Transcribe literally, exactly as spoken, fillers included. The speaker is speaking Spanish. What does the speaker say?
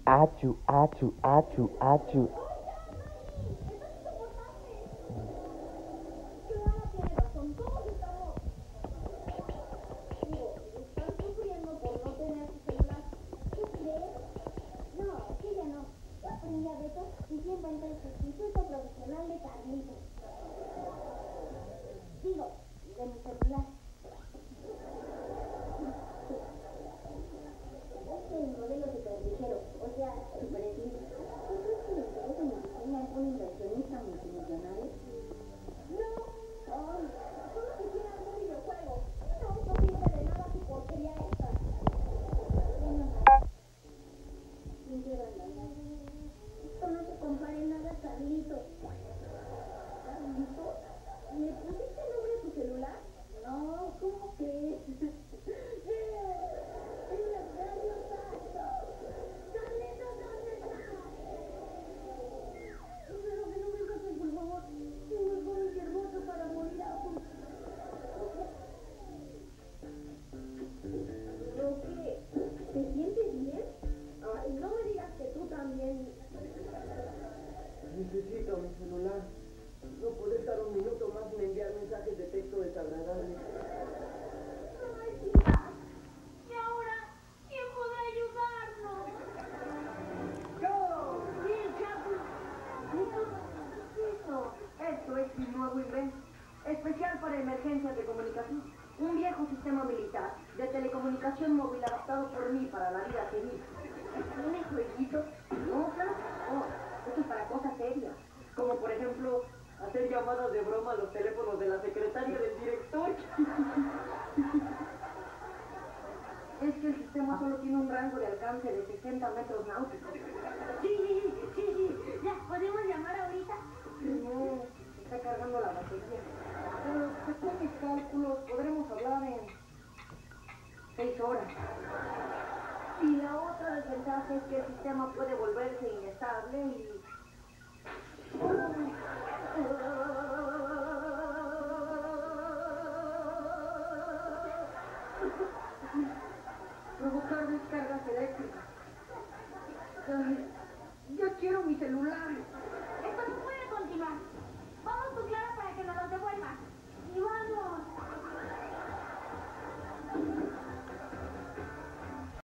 Achu, achu, achu, achu. Digo, de mi celular. El modelo superligero, o sea, super slim. ¿Tú crees que el interés en mi diseño es un inversionista multimillonario? No. Ay, solo quisiera algún videojuego. No, no sirve de nada tu porquería esta. Bueno, pinche bandana. Esto no se compare nada a Carlito. ¿Carlito? ¿Le pusiste nombre a tu celular? No, ¿cómo crees? ¿Te sientes bien? Ay, no me digas que tú también. Necesito mi celular. No puedo estar un minuto más sin enviar mensajes de texto desagradables. Ay, tía. ¿Y ahora quién podrá ayudarnos? ¡Yo! ¡Sí, Chapu! ¿Qué es eso? Esto es mi nuevo invento. Especial para emergencias de comunicación. Un viejo sistema militar de telecomunicación móvil adaptado por mí para la vida civil. ¿Tiene jueguitos? No, claro. No, esto es para cosas serias. Como por ejemplo, hacer llamadas de broma a los teléfonos de la secretaria del director. Es que el sistema solo tiene un rango de alcance de sesenta metros náuticos. Sí, sí, sí. ¿Ya podemos llamar ahorita? No, está cargando la batería. Pero según mis cálculos, podremos hablar en seis horas. Y la otra desventaja es que el sistema puede volverse inestable y... provocar descargas eléctricas. Ay, ya quiero mi celular. Esto no puede continuar. Vamos, tu